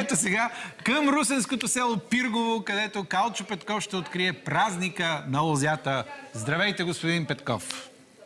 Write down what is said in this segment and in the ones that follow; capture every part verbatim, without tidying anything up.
ето сега към русенското село Пиргово, където Калчо Петков ще открие празника на лозята. Здравейте, господин Петков!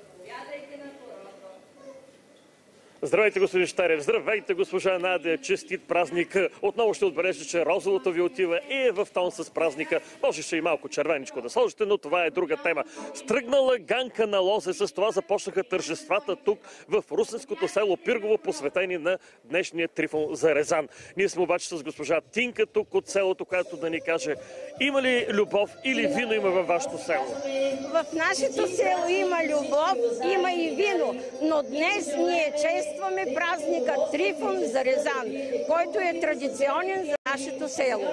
Здравейте, господин Щарев! Здравейте, госпожа Надя! Честит празник! Отново ще отбележа, че розовото ви отива и е в тон с празника. Можеше и малко червеничко да сложите, но това е друга тема. Стръгнала ганка на лозе, с това започнаха тържествата тук в русенското село Пиргово, посветени на днешния Трифон Зарезан. Ние сме обаче с госпожа Тинка тук от селото, която да ни каже, има ли любов или вино има във вашето село? В нашето село има любов, има и вино, но днес ние честваме празника Трифон Зарезан, който е традиционен за нашето село.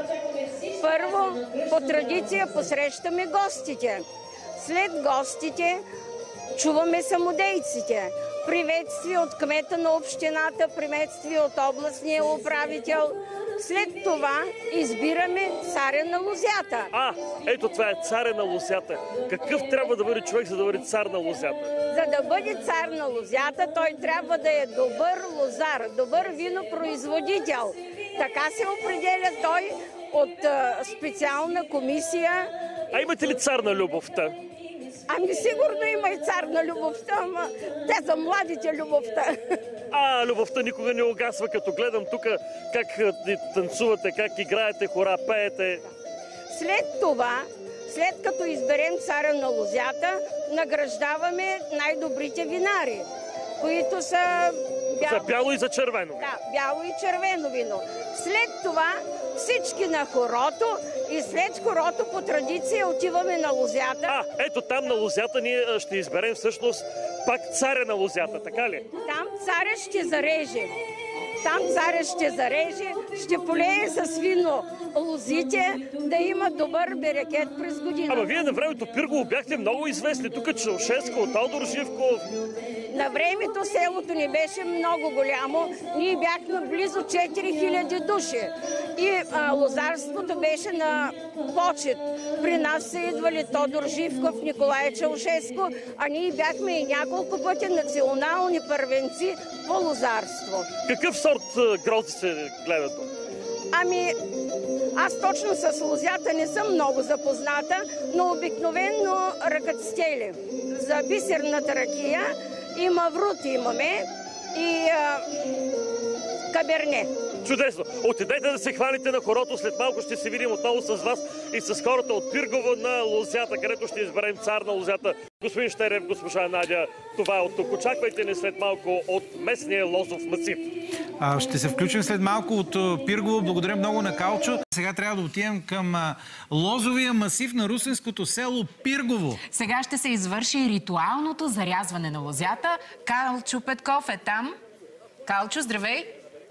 Първо, по традиция посрещаме гостите. След гостите чуваме самодейците. Приветствие от кмета на общината, приветствие от областния управител. След това избираме царя на лозята. А, ето това е царя на лозята. Какъв трябва да бъде човек, за да бъде цар на лозята? За да бъде цар на лозята, той трябва да е добър лозар, добър винопроизводител. Така се определя той от а, специална комисия. А имате ли цар на любовта? Ами сигурно има и цар на любовта, ама те са младите любовта. А, любовта никога не угасва, като гледам тук как танцувате, как играете, хора, пеете. След това, след като изберем царя на лозята, награждаваме най-добрите винари, които са бяло... За бяло и за червено. Да, бяло и червено вино. След това всички на хорото и след хорото по традиция отиваме на лозята. А, ето там на лозята ние ще изберем всъщност пак царя на лозята, така ли? Там царя ще зареже. Там царя ще зареже, ще полее с вино лозите, да има добър берекет през година. Ама вие на времето Пиргово бяхте много известни. Тук Чаушеско, Тодор Живков. На времето селото ни беше много голямо. Ние бяхме близо четири хиляди души. И а, лозарството беше на почет. При нас са идвали Тодор Живков, Николай Чаушеско, а ние бяхме и няколко пъти национални първенци по лозарство. Какъв сорт грозди се гледат? Ами, аз точно с лозята не съм много запозната, но обикновено ръкатстели. За бисерната ракия и маврут имаме и а, каберне. Чудесно! Отидете да се хвалите на хорото. След малко ще се видим отново с вас и с хората от Пиргово на лозята, където ще изберем цар на лозята. Господин Щерев, госпожа Надя, това е от тук. Очаквайте ни след малко от местния лозов масив. А, ще се включим след малко от Пиргово. Благодаря много на Калчо. Сега трябва да отидем към а, лозовия масив на русенското село Пиргово. Сега ще се извърши ритуалното зарязване на лозята. Калчо Петков е там. Калчо, здравей!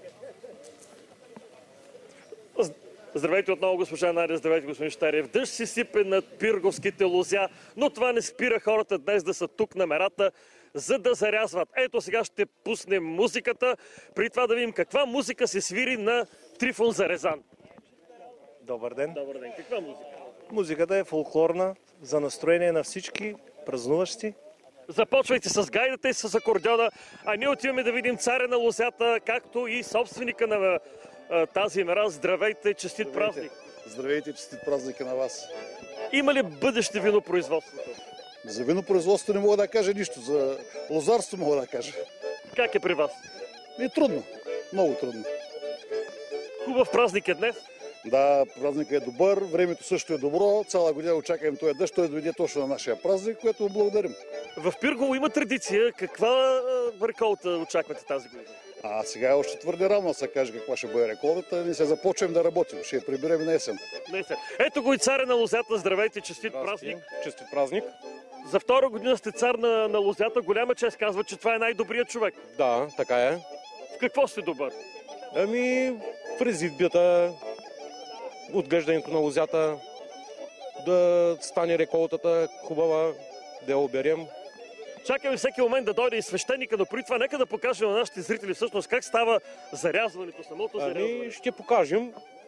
Здравейте отново, госпожа Надя, здравейте, господин Щарев. Дъжд си сипе над пирговските лозя, но това не спира хората днес да са тук на мерата, за да зарязват. Ето сега ще пуснем музиката, при това да видим каква музика се свири на Трифон Зарезан. Добър ден. Добър ден. Каква музика? Музиката е фолклорна, за настроение на всички празнуващи. Започвайте с гайдата и с акордеона, а ние отиваме да видим царя на лозята, както и собственика на тази мера. Здравейте, честит Здравейте. празник! Здравейте, честит празник на вас! Има ли бъдеще винопроизводството? За винопроизводство не мога да кажа нищо, за лозарство мога да кажа. Как е при вас? И трудно, много трудно. Хубав празник е днес. Да, празникът е добър, времето също е добро, цяла година очакваме този дъжд, той дойде точно на нашия празник, което благодарим. В Пиргово има традиция. Каква реколта очаквате тази година? А сега е още твърде рано да се каже каква ще бъде реколтата. Ние се започнем да работим. Ще я приберем на есен. Ето го и царя на лозята. Здравейте, честит празник. Честит празник. За втора година сте цар на, на лозята. Голяма чест казва, че това е най-добрият човек. Да, така е. В какво сте добър? Ами, в резидбията, отглеждането на лозята, да стане реколтата хубава, да я оберем. Чакаме всеки момент да дойде и свещеника, но при това нека да покажем на нашите зрители всъщност как става зарязването, самото зарязване. Ами, ще покажем.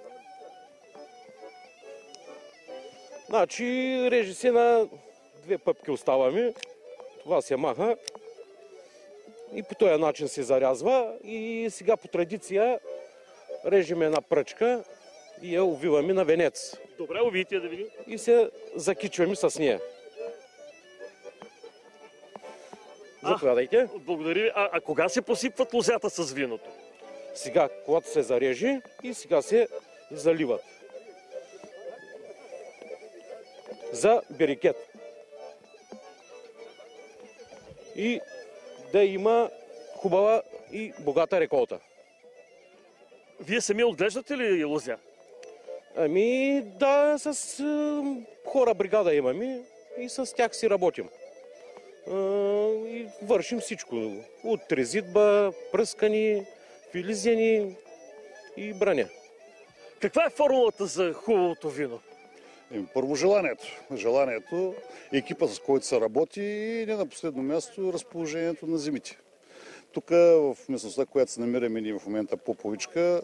Значи, реже се на две пъпки оставаме. Това се маха. И по този начин се зарязва. И сега по традиция режем една пръчка и я увиваме на венец. Добре, увидите да видим. И се закичваме с нея. Заповядайте. Благодаря ви. А, а кога се посипват лозята с виното? Сега, когато се зареже и сега се заливат. За берекет. И да има хубава и богата реколта. Вие сами отглеждате ли лозя? Ами да, с е, хора бригада имаме и с тях си работим. Е, и вършим всичко. От трезитба, пръскани, филизени и браня. Каква е формулата за хубавото вино? Еми, първо желанието. Желанието, екипа с който се работи и не на последно място разположението на земите. Тук в местността, която се намираме ние в момента Поповичка,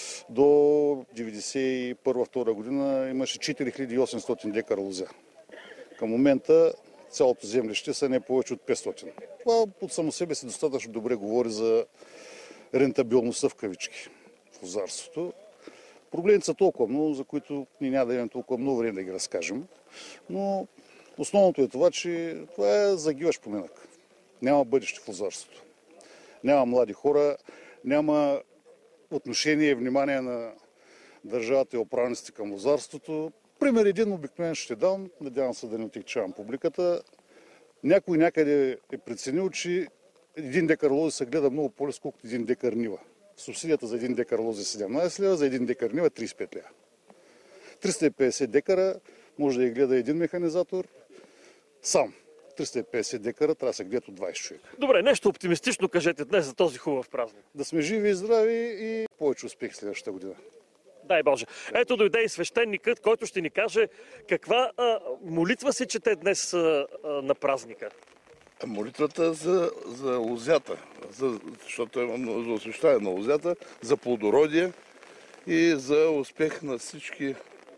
до деветдесет и първа-втора година имаше четири хиляди и осемстотин декара лозя. Към момента цялото землище са не повече от петстотин. Това от само себе си достатъчно добре говори за рентабилността в кавички в лозарството. Проблемите са толкова много, за които ни няма да имаме толкова много време да ги разкажем. Но основното е това, че това е загиваш поминък. Няма бъдеще в лозарството. Няма млади хора, няма отношение и внимание на държавата и управниците към лозарството. Пример един обикновен ще дам, надявам се да не отекчавам публиката. Някой някъде е преценил, че един декар лози се гледа много по-лесно, колкото един декар нива. Субсидията за един декар лози е седемнадесет лева, за един декар нива тридесет и пет лева. триста и петдесет декара може да ги гледа един механизатор сам. триста и петдесет декара трябва да се гледат от двадесет човека. Добре, нещо оптимистично кажете днес за този хубав празник. Да сме живи и здрави и повече успех следващата година. Дай Боже. Ето дойде и свещеникът, който ще ни каже каква а, молитва се чете днес а, а, на празника. Молитвата за, за лозята, за, защото имам за освещаване на лозята, за плодородие и за успех на всички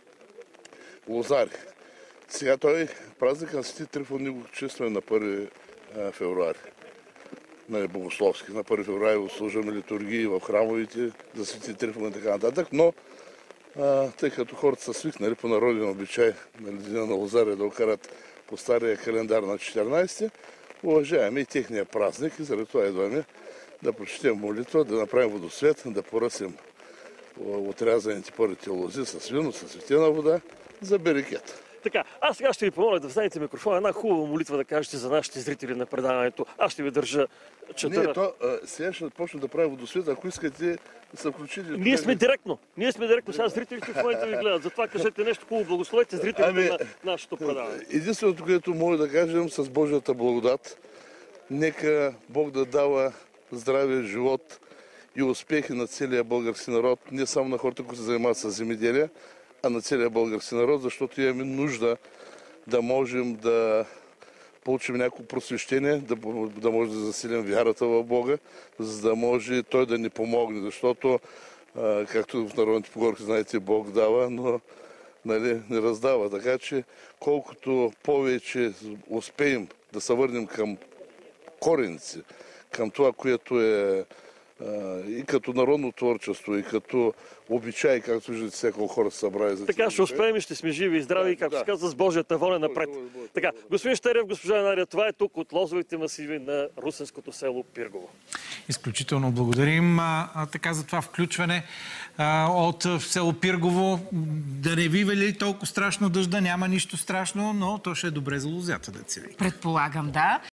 лозари. Сега той празник на Свети Трифон ни го честваме на първи февруари. На Богословски. На първи февруари го служаме литургии в храмовите за Свети Трифон и така нататък, но а, тъй като хората са свикнали по народен обичай на Деня на Лозария да окарат по стария календар на четиринадесети, уважаваме и техния празник и заради това идваме да прочетем молитва, да направим водосвет, да поръсим отрязаните първите лози с вино, с светена вода за берекет. Така, аз сега ще ви помоля да вземете микрофона, една хубава молитва да кажете за нашите зрители на предаването. Аз ще ви държа чета. Не, то, а, сега ще почна да правя водосвет, ако искате да се включите. Ние сме директно. Ние сме директно. Сега зрителите в момента ви гледат. Затова кажете нещо хубаво. Благословете зрителите ами, на нашето предаване. Единственото, което мога да кажем с Божията благодат, нека Бог да дава здраве, живот и успехи на целия български народ, не само на хората, които се занимават с земеделие, а на целия български народ, защото имаме нужда да можем да получим някакво просвещение, да, да може да засилим вярата в Бога, за да може Той да ни помогне, защото, а, както в народните поговорки, знаете, Бог дава, но нали, не раздава. Така че, колкото повече успеем да се върнем към кореници, към това, което е и като народно творчество, и като обичай, както виждате, всяко хора се събрали за така ще успеем и ще сме живи и здрави, да, и както да. се казва, с Божията воля напред. Бой, бой, бой, така, господин Щерев, госпожа Нария, това е тук от лозовите масиви на русенското село Пиргово. Изключително благодарим а, а, така за това включване а, от в село Пиргово. Да не ви вали толкова страшно дъжда, няма нищо страшно, но то ще е добре за лозята, да се ви. Предполагам, да.